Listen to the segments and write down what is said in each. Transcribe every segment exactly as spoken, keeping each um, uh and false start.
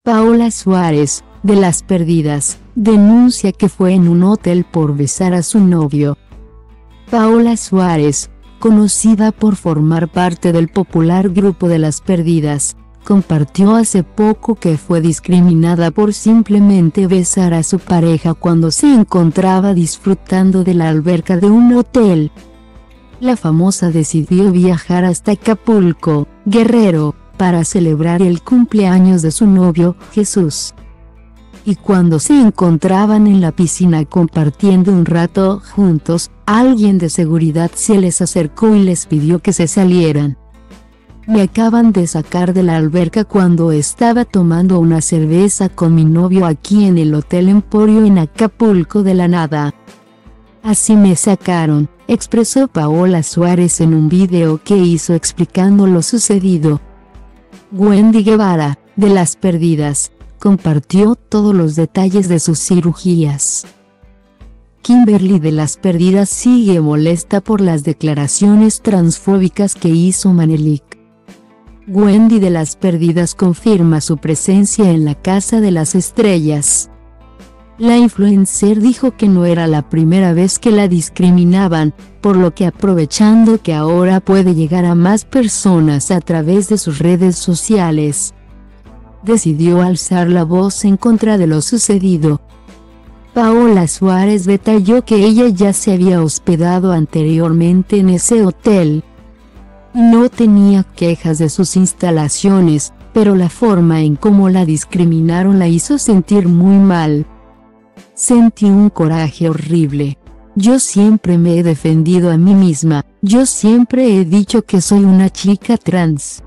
Paola Suárez, de Las Perdidas, denuncia que fue en un hotel por besar a su novio. Paola Suárez, conocida por formar parte del popular grupo de Las Perdidas, compartió hace poco que fue discriminada por simplemente besar a su pareja cuando se encontraba disfrutando de la alberca de un hotel. La famosa decidió viajar hasta Acapulco, Guerrero, para celebrar el cumpleaños de su novio, Jesús. Y cuando se encontraban en la piscina compartiendo un rato juntos, alguien de seguridad se les acercó y les pidió que se salieran. Me acaban de sacar de la alberca cuando estaba tomando una cerveza con mi novio aquí en el Hotel Emporio en Acapulco de la nada. Así me sacaron, expresó Paola Suárez en un video que hizo explicando lo sucedido. Wendy Guevara, de Las Perdidas, compartió todos los detalles de sus cirugías. Kimberly de Las Perdidas sigue molesta por las declaraciones transfóbicas que hizo Manelik. Wendy de Las Perdidas confirma su presencia en la Casa de las Estrellas. La influencer dijo que no era la primera vez que la discriminaban, por lo que aprovechando que ahora puede llegar a más personas a través de sus redes sociales, decidió alzar la voz en contra de lo sucedido. Paola Suárez detalló que ella ya se había hospedado anteriormente en ese hotel. No tenía quejas de sus instalaciones, pero la forma en cómo la discriminaron la hizo sentir muy mal. Sentí un coraje horrible. Yo siempre me he defendido a mí misma, yo siempre he dicho que soy una chica trans.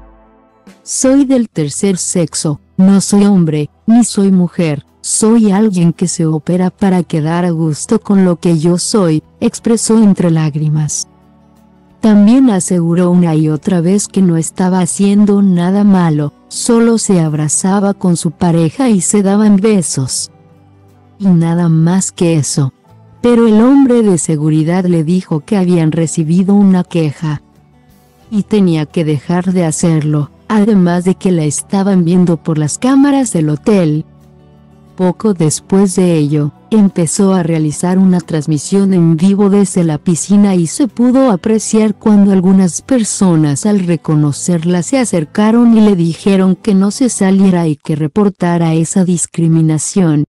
Soy del tercer sexo, no soy hombre, ni soy mujer, soy alguien que se opera para quedar a gusto con lo que yo soy, expresó entre lágrimas. También aseguró una y otra vez que no estaba haciendo nada malo, solo se abrazaba con su pareja y se daban besos. Y nada más que eso. Pero el hombre de seguridad le dijo que habían recibido una queja y tenía que dejar de hacerlo, además de que la estaban viendo por las cámaras del hotel. Poco después de ello, empezó a realizar una transmisión en vivo desde la piscina y se pudo apreciar cuando algunas personas al reconocerla se acercaron y le dijeron que no se saliera y que reportara esa discriminación.